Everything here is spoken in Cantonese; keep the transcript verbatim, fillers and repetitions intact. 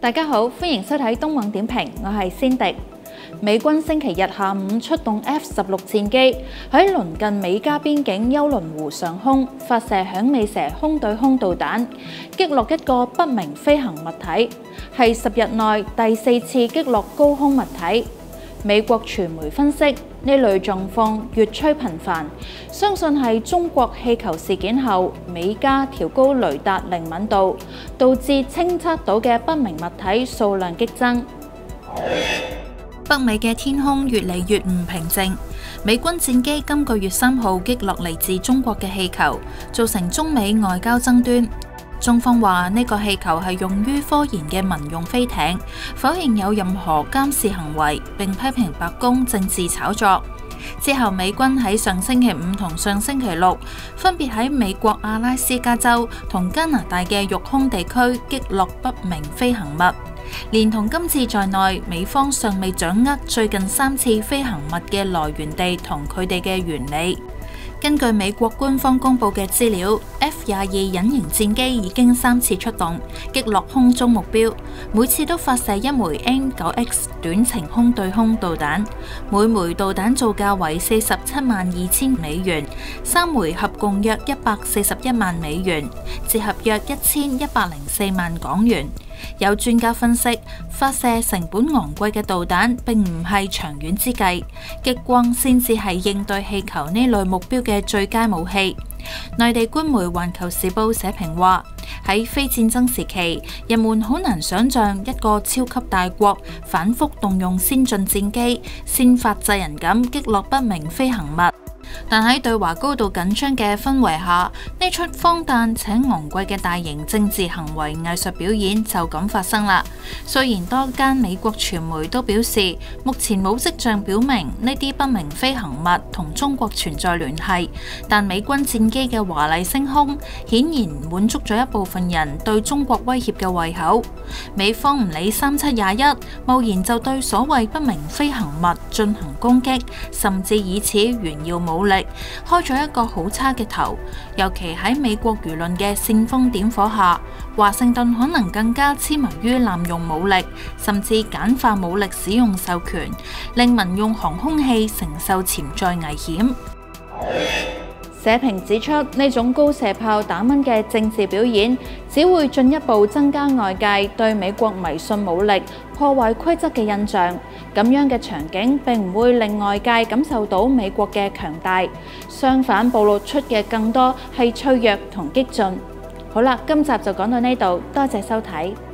大家好，歡迎收睇東網點評，我係仙迪。美軍星期日下午出動 F 十六戰機喺鄰近美加邊境休倫湖上空發射響尾蛇空對空導彈，擊落一個不明飛行物體，係十日內第四次擊落高空物體。美國傳媒分析，呢類狀況越趨頻繁，相信係中國氣球事件後，美加調高雷達靈敏度，導致偵測到嘅不明物體數量激增。 北美嘅天空越嚟越唔平靜，美軍戰機今個月三號擊落嚟自中國嘅氣球，造成中美外交爭端。中方話呢個氣球係用於科研嘅民用飛艇，否認有任何監視行為，並批評白宮政治炒作。之後，美軍喺上星期五同上星期六分別喺美國阿拉斯加州同加拿大嘅育空地區擊落不明飛行物。連同今次在內，美方尚未掌握最近三次飛行物嘅來源地同佢哋嘅原理。根據美國官方公布嘅資料 ，F 廿二隱形戰機已經三次出動擊落空中目標，每次都發射一枚 M 九 X 短程空對空導彈，每枚導彈造價為四十七萬二千美元，三枚合共約一百四十一萬美元，折合約一千一百零四萬港元。有專家分析，發射成本昂貴嘅導彈並唔係長遠之計，激光先至係應對氣球呢類目標嘅最佳武器。內地官媒《環球時報》社評話：喺非戰爭時期，人們好難想像一個超級大國反覆動用先進戰機，先發制人咁擊落不明飛行物。但喺對華高度緊張嘅氛圍下，呢出荒誕且昂貴嘅大型政治行為藝術表演就咁發生啦。雖然多間美國傳媒都表示，目前冇跡象表明呢啲不明飛行物同中國存在聯繫，但美軍戰機嘅華麗升空，顯然滿足咗一部分人對中國威脅嘅胃口。美方唔理三七廿一，貿然就對所謂不明飛行物進行攻擊，甚至以此炫耀武力，開咗一個好差嘅頭。尤其喺美國輿論嘅煽風點火下，華盛頓可能更加痴迷於濫用武力，甚至簡化武力使用授權，令民用航空器承受潛在危險。 社評指出，呢種高射炮打蚊嘅政治表演，只會進一步增加外界對美國迷信武力、破壞規則嘅印象。咁樣嘅場景並唔會令外界感受到美國嘅強大，相反暴露出嘅更多係脆弱同激進。好啦，今集就講到呢度，多謝收睇。